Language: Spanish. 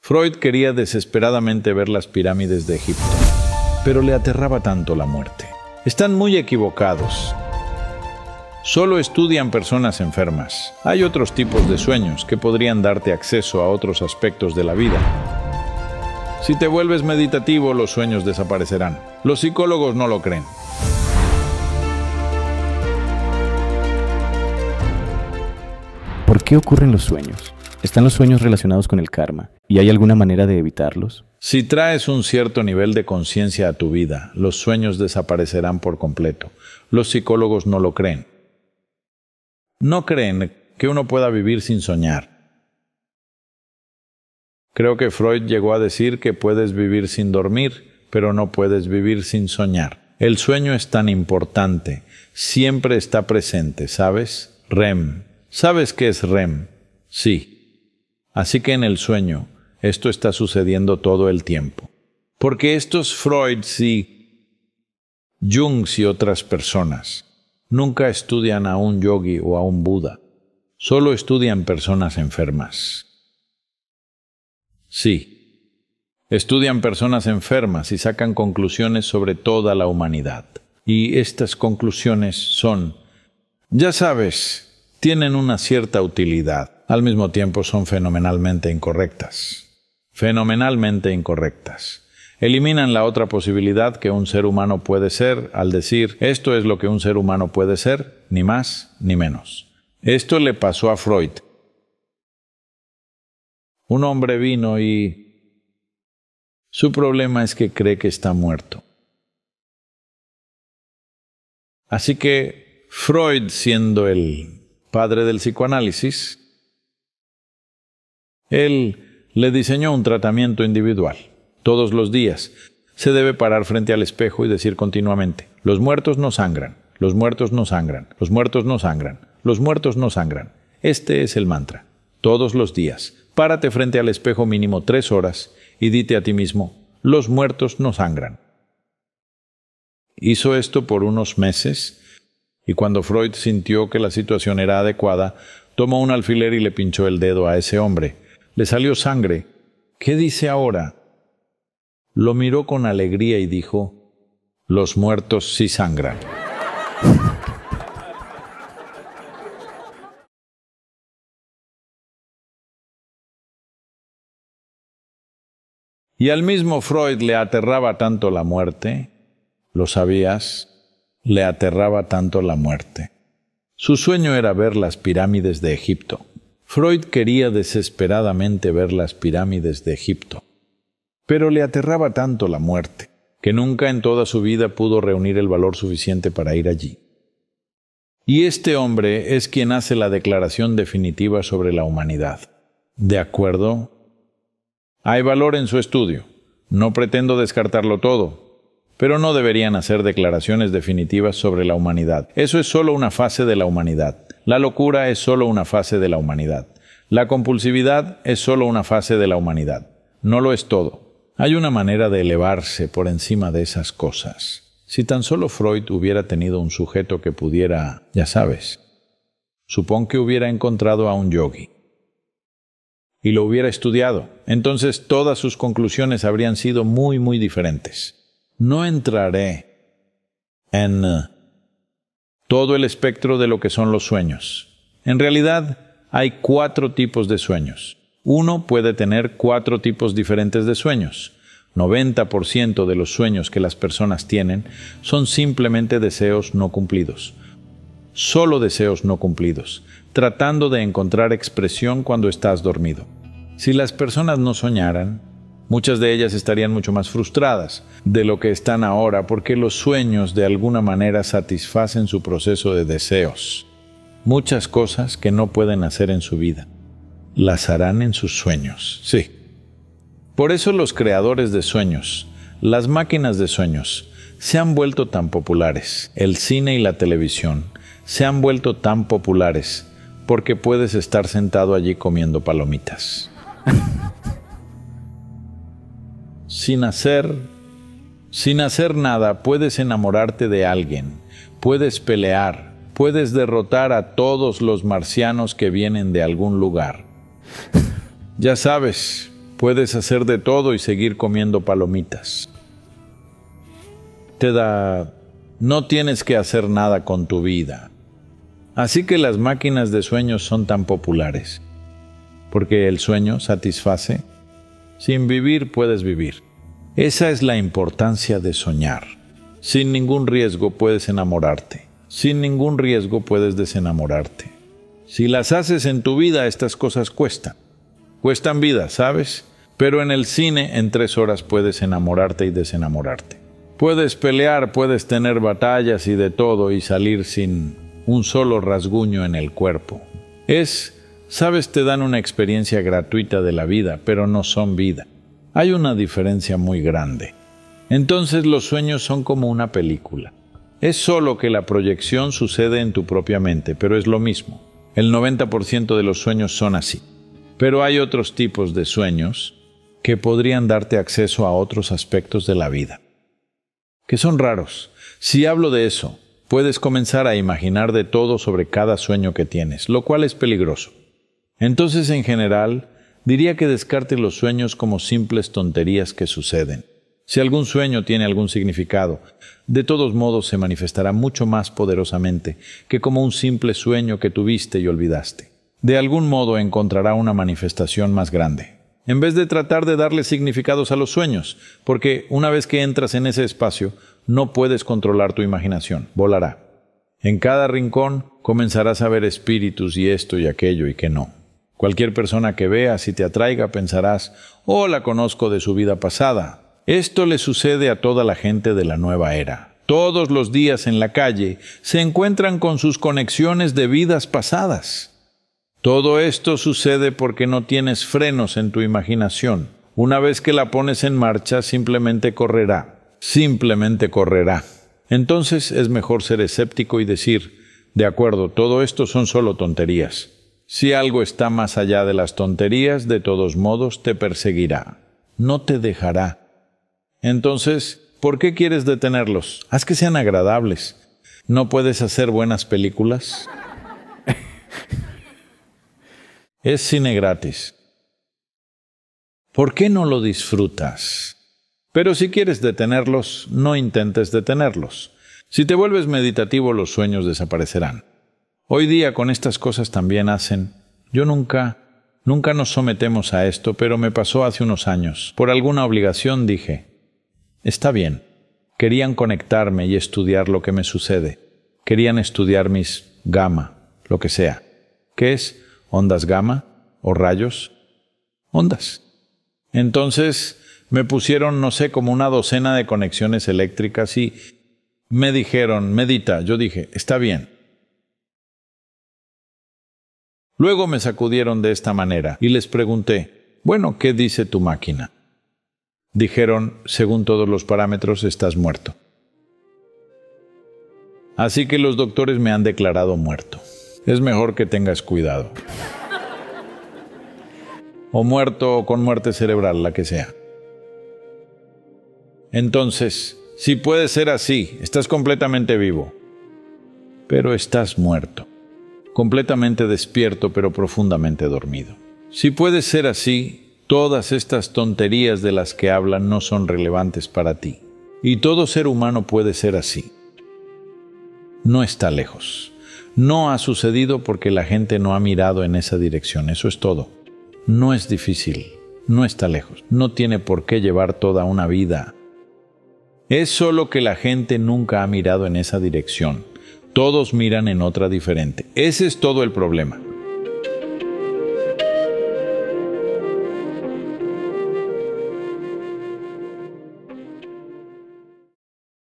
Freud quería desesperadamente ver las pirámides de Egipto, pero le aterraba tanto la muerte. Están muy equivocados. Solo estudian personas enfermas. Hay otros tipos de sueños que podrían darte acceso a otros aspectos de la vida. Si te vuelves meditativo, los sueños desaparecerán. Los psicólogos no lo creen. ¿Por qué ocurren los sueños? ¿Están los sueños relacionados con el karma? ¿Y hay alguna manera de evitarlos? Si traes un cierto nivel de conciencia a tu vida, los sueños desaparecerán por completo. Los psicólogos no lo creen. No creen que uno pueda vivir sin soñar. Creo que Freud llegó a decir que puedes vivir sin dormir, pero no puedes vivir sin soñar. El sueño es tan importante. Siempre está presente, ¿sabes? REM. ¿Sabes qué es REM? Sí. Así que en el sueño, esto está sucediendo todo el tiempo. Porque estos Freuds y Jungs y otras personas nunca estudian a un yogi o a un Buda. Solo estudian personas enfermas. Sí. Estudian personas enfermas y sacan conclusiones sobre toda la humanidad. Y estas conclusiones son, ya sabes, tienen una cierta utilidad. Al mismo tiempo son fenomenalmente incorrectas. Fenomenalmente incorrectas. Eliminan la otra posibilidad que un ser humano puede ser al decir, esto es lo que un ser humano puede ser, ni más ni menos. Esto le pasó a Freud. Un hombre vino y su problema es que cree que está muerto. Así que Freud, siendo el padre del psicoanálisis, él le diseñó un tratamiento individual. Todos los días se debe parar frente al espejo y decir continuamente, los muertos no sangran, los muertos no sangran, los muertos no sangran, los muertos no sangran. Este es el mantra. Todos los días, párate frente al espejo mínimo 3 horas y dite a ti mismo, los muertos no sangran. Hizo esto por unos meses y cuando Freud sintió que la situación era adecuada, tomó un alfiler y le pinchó el dedo a ese hombre. Le salió sangre. ¿Qué dice ahora? Lo miró con alegría y dijo, los muertos sí sangran. Y al mismo Freud le aterraba tanto la muerte, ¿lo sabías? Le aterraba tanto la muerte. Su sueño era ver las pirámides de Egipto. Freud quería desesperadamente ver las pirámides de Egipto, pero le aterraba tanto la muerte, que nunca en toda su vida pudo reunir el valor suficiente para ir allí. Y este hombre es quien hace la declaración definitiva sobre la humanidad. ¿De acuerdo? Hay valor en su estudio. No pretendo descartarlo todo, pero no deberían hacer declaraciones definitivas sobre la humanidad. Eso es solo una fase de la humanidad. La locura es solo una fase de la humanidad. La compulsividad es solo una fase de la humanidad. No lo es todo. Hay una manera de elevarse por encima de esas cosas. Si tan solo Freud hubiera tenido un sujeto que pudiera, ya sabes, supón que hubiera encontrado a un yogi y lo hubiera estudiado, entonces todas sus conclusiones habrían sido muy, muy diferentes. No entraré en todo el espectro de lo que son los sueños. En realidad, hay 4 tipos de sueños. Uno puede tener 4 tipos diferentes de sueños. 90% de los sueños que las personas tienen son simplemente deseos no cumplidos. Solo deseos no cumplidos, tratando de encontrar expresión cuando estás dormido. Si las personas no soñaran, muchas de ellas estarían mucho más frustradas de lo que están ahora porque los sueños de alguna manera satisfacen su proceso de deseos. Muchas cosas que no pueden hacer en su vida, las harán en sus sueños, sí. Por eso los creadores de sueños, las máquinas de sueños, se han vuelto tan populares. El cine y la televisión se han vuelto tan populares porque puedes estar sentado allí comiendo palomitas. Sin hacer nada, puedes enamorarte de alguien, puedes pelear, puedes derrotar a todos los marcianos que vienen de algún lugar. Ya sabes, Puedes hacer de todo y seguir comiendo palomitas. No tienes que hacer nada con tu vida. Así que las máquinas de sueños son tan populares, porque el sueño satisface. Sin vivir puedes vivir. Esa es la importancia de soñar. Sin ningún riesgo puedes enamorarte. Sin ningún riesgo puedes desenamorarte. Si las haces en tu vida, estas cosas cuestan. Cuestan vida, ¿sabes? Pero en el cine, en 3 horas puedes enamorarte y desenamorarte. Puedes pelear, puedes tener batallas y de todo y salir sin un solo rasguño en el cuerpo. ¿Sabes? Te dan una experiencia gratuita de la vida, pero no son vida. Hay una diferencia muy grande. Entonces los sueños son como una película. Es solo que la proyección sucede en tu propia mente, pero es lo mismo. El 90% de los sueños son así. Pero hay otros tipos de sueños que podrían darte acceso a otros aspectos de la vida, que son raros. Si hablo de eso, puedes comenzar a imaginar de todo sobre cada sueño que tienes, lo cual es peligroso. Entonces, en general, diría que descarte los sueños como simples tonterías que suceden. Si algún sueño tiene algún significado, de todos modos se manifestará mucho más poderosamente que como un simple sueño que tuviste y olvidaste. De algún modo encontrará una manifestación más grande. En vez de tratar de darle significados a los sueños, porque una vez que entras en ese espacio, no puedes controlar tu imaginación, volará. En cada rincón comenzarás a ver espíritus y esto y aquello y que no. Cualquier persona que veas y te atraiga pensarás, oh, la conozco de su vida pasada. Esto le sucede a toda la gente de la nueva era. Todos los días en la calle se encuentran con sus conexiones de vidas pasadas. Todo esto sucede porque no tienes frenos en tu imaginación. Una vez que la pones en marcha, simplemente correrá. Simplemente correrá. Entonces es mejor ser escéptico y decir, de acuerdo, todo esto son solo tonterías. Si algo está más allá de las tonterías, de todos modos te perseguirá. No te dejará. Entonces, ¿por qué quieres detenerlos? Haz que sean agradables. ¿No puedes hacer buenas películas? Es cine gratis. ¿Por qué no lo disfrutas? Pero si quieres detenerlos, no intentes detenerlos. Si te vuelves meditativo, los sueños desaparecerán. Hoy día con estas cosas también hacen. Yo nunca nos sometemos a esto, pero me pasó hace unos años. Por alguna obligación dije, está bien. Querían conectarme y estudiar lo que me sucede. Querían estudiar mis gamma, lo que sea. ¿Qué es? ¿Ondas gamma? ¿O rayos? Ondas. Entonces me pusieron, no sé, como una docena de conexiones eléctricas y me dijeron, medita. Yo dije, está bien. Luego me sacudieron de esta manera y les pregunté, bueno, ¿qué dice tu máquina? Dijeron, según todos los parámetros, estás muerto. Así que los doctores me han declarado muerto. Es mejor que tengas cuidado. O muerto o con muerte cerebral, la que sea. Entonces, si puede ser así, estás completamente vivo, pero estás muerto. Completamente despierto, pero profundamente dormido. Si puede ser así, todas estas tonterías de las que hablan no son relevantes para ti. Y todo ser humano puede ser así. No está lejos. No ha sucedido porque la gente no ha mirado en esa dirección. Eso es todo. No es difícil. No está lejos. No tiene por qué llevar toda una vida. Es solo que la gente nunca ha mirado en esa dirección. Todos miran en otra diferente. Ese es todo el problema.